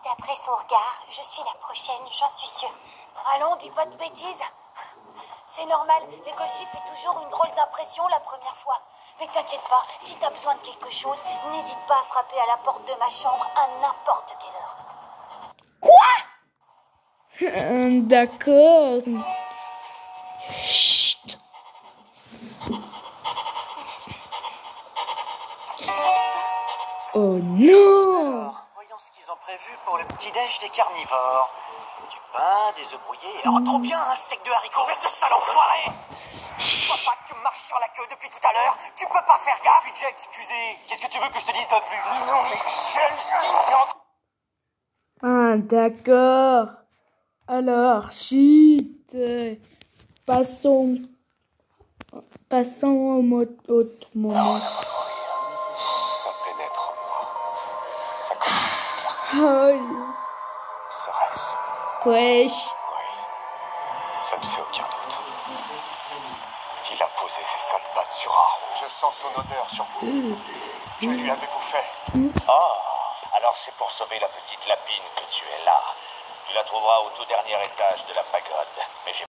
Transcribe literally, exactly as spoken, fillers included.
D'après son regard, je suis la prochaine, j'en suis sûre. Allons, dis pas de bêtises. C'est normal, l'éco-chiffre fait toujours une drôle d'impression la première fois. Mais t'inquiète pas, si t'as besoin de quelque chose, n'hésite pas à frapper à la porte de ma chambre à n'importe quelle heure. Quoi? euh, D'accord. Chut. Oh non! Alors, voyons ce qu'ils ont prévu pour le petit-déj des carnivores. Du pain, des œufs brouillés. Oh, trop bien, un steak de haricots. Mais ce sale enfoiré! Je vois pas que tu marches sur la queue depuis tout à l'heure. Tu peux pas faire gaffe. Je suis déjà excusé. Qu'est-ce que tu veux que je te dise de plus? Non, mais je Ah, d'accord. Alors, chut. euh, Passons. Passons au mo- autre moment. Ça pénètre en moi. Ça commence à s'éclaircir. Aïe. Serait-ce? Wesh. Oui. Ça ne fait aucun doute. Il a posé ses sales pattes sur Haro. Je sens son odeur sur vous. Que lui avez-vous fait? Ah, alors c'est pour sauver la petite lapine que tu es là. Tu la trouveras au tout dernier étage de la pagode. Mais j'ai